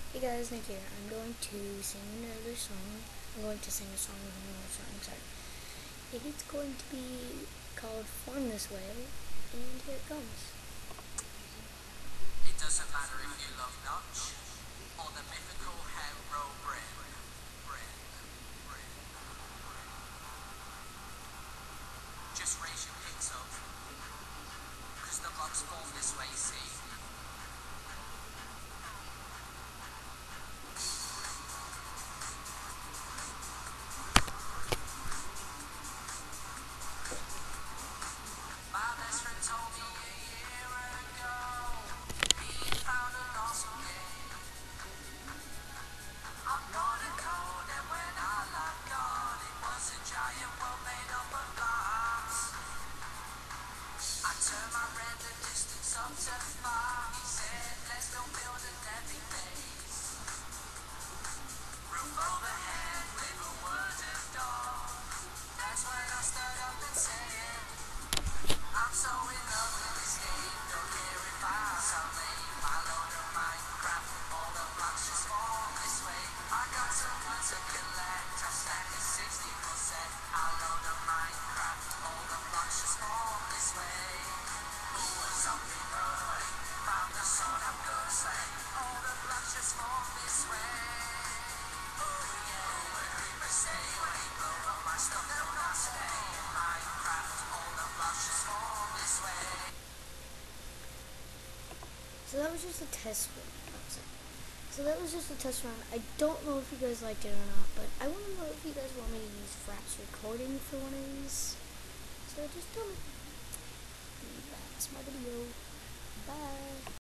Hey guys, Nick here. I'm going to sing another song. I'm going to sing a song with another song, sorry. It is going to be called Form This Way, and here it comes. It doesn't matter if you love Notch or the mythical Herobrine. Just raise your picks up, cause the blocks form this way, see? My best friend told me a year ago he found an awesome game. I'm gonna code, and when I logged on, it was a giant world made up of blocks. I turned my random distance up to 5. He said, let's go build an epic base. Roof overhead with a wooden door. That's when I stood up and said, I'm so in love with this game. Don't care if I sound lame. I load of Minecraft, all the blocks just fall this way. I got some wood to collect. I stack a 60%. I load of Minecraft, all the blocks just fall this way. Ooh, something good. Found the sword I'm gonna slay. All the blocks just fall this way. Oh yeah. Ooh, a creeper say wait, blow up my stuff, don't I stay in Minecraft. All the blocks just fall this way. So that was just a test run. So that was just a test run. I don't know if you guys liked it or not, but I want to know if you guys want me to use Fraps recording for one of these. So just tell me. That's my video. Bye.